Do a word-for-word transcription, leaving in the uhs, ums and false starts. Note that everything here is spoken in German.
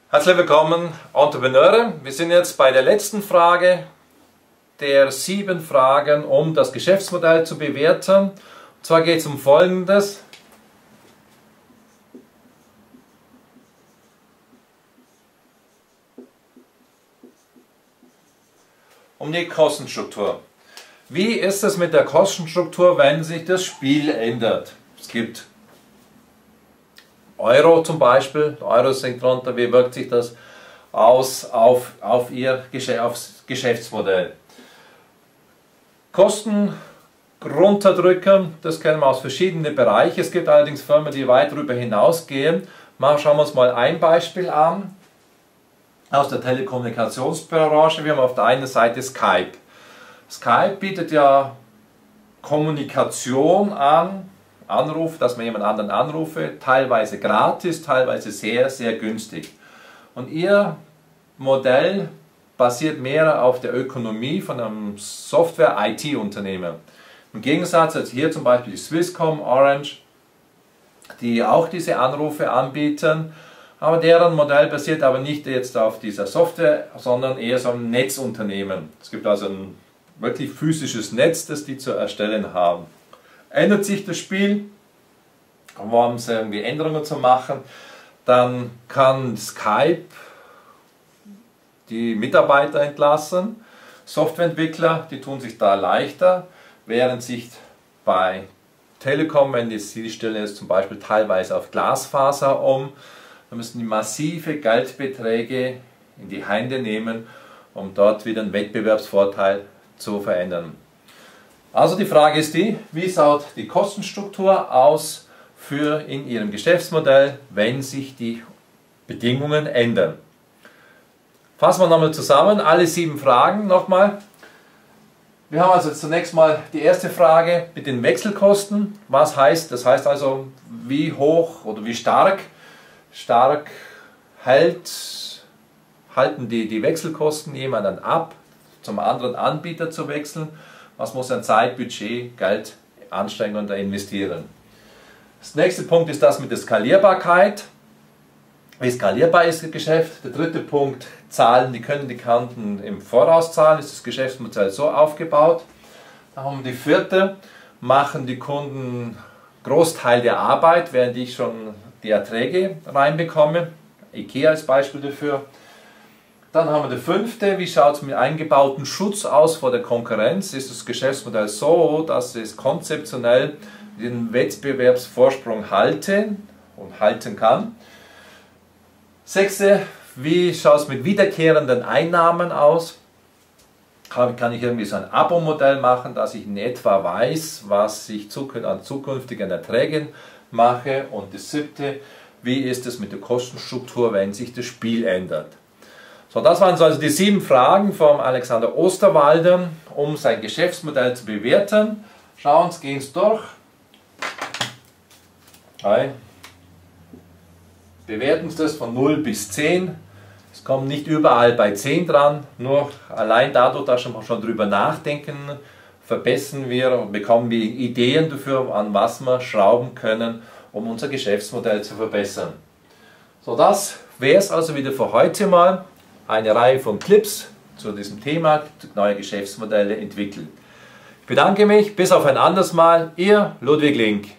Herzlich willkommen, Entrepreneure. Wir sind jetzt bei der letzten Frage der sieben Fragen, um das Geschäftsmodell zu bewerten. Und zwar geht es um Folgendes. Um die Kostenstruktur. Wie ist es mit der Kostenstruktur, wenn sich das Spiel ändert? Es gibt Euro zum Beispiel, der Euro sinkt runter, wie wirkt sich das aus auf, auf Ihr aufs Geschäftsmodell? Kosten runterdrücken, das kennen wir aus verschiedenen Bereichen. Es gibt allerdings Firmen, die weit darüber hinausgehen. Mal schauen wir uns mal ein Beispiel an aus der Telekommunikationsbranche. Wir haben auf der einen Seite Skype. Skype bietet ja Kommunikation an, Anruf, dass man jemand anderen anrufe, teilweise gratis, teilweise sehr, sehr günstig. Und ihr Modell basiert mehr auf der Ökonomie von einem Software-I T-Unternehmen. Im Gegensatz als hier zum Beispiel die Swisscom, Orange, die auch diese Anrufe anbieten, aber deren Modell basiert aber nicht jetzt auf dieser Software, sondern eher so ein Netzunternehmen. Es gibt also ein wirklich physisches Netz, das die zu erstellen haben. Ändert sich das Spiel, wollen sie irgendwie Änderungen zu machen, dann kann Skype die Mitarbeiter entlassen. Softwareentwickler, die tun sich da leichter, während sich bei Telekom, wenn die, die stellen jetzt zum Beispiel teilweise auf Glasfaser um, dann müssen die massive Geldbeträge in die Hände nehmen, um dort wieder einen Wettbewerbsvorteil zu verändern. Also die Frage ist die, wie schaut die Kostenstruktur aus für in Ihrem Geschäftsmodell, wenn sich die Bedingungen ändern. Fassen wir nochmal zusammen, alle sieben Fragen nochmal. Wir haben also zunächst mal die erste Frage mit den Wechselkosten. Was heißt, das heißt also, wie hoch oder wie stark, stark hält, halten die, die Wechselkosten jemanden ab, zum anderen Anbieter zu wechseln. Was muss an Zeit, Budget, Geld, Anstrengungen da investieren? Das nächste Punkt ist das mit der Skalierbarkeit. Wie skalierbar ist das Geschäft? Der dritte Punkt, Zahlen, die können die Kunden im Voraus zahlen. Ist das Geschäftsmodell so aufgebaut? Dann haben wir die vierte, machen die Kunden Großteil der Arbeit, während ich schon die Erträge reinbekomme. IKEA als Beispiel dafür. Dann haben wir die fünfte, wie schaut es mit eingebauten Schutz aus vor der Konkurrenz? Ist das Geschäftsmodell so, dass es konzeptionell den Wettbewerbsvorsprung halten und halten kann? Sechste, wie schaut es mit wiederkehrenden Einnahmen aus? Kann ich irgendwie so ein Abo-Modell machen, dass ich in etwa weiß, was ich an zukünftigen Erträgen mache? Und das siebte, wie ist es mit der Kostenstruktur, wenn sich das Spiel ändert? So, das waren also die sieben Fragen von Alexander Osterwalder, um sein Geschäftsmodell zu bewerten. Schauen Sie, gehen Sie durch. Hi. Bewerten Sie das von null bis zehn. Es kommt nicht überall bei zehn dran, nur allein dadurch, dass wir schon drüber nachdenken, verbessern wir und bekommen wir Ideen dafür, an was wir schrauben können, um unser Geschäftsmodell zu verbessern. So, das wäre es also wieder für heute mal. Eine Reihe von Clips zu diesem Thema, neue Geschäftsmodelle entwickeln. Ich bedanke mich, bis auf ein anderes Mal, Ihr Ludwig Link.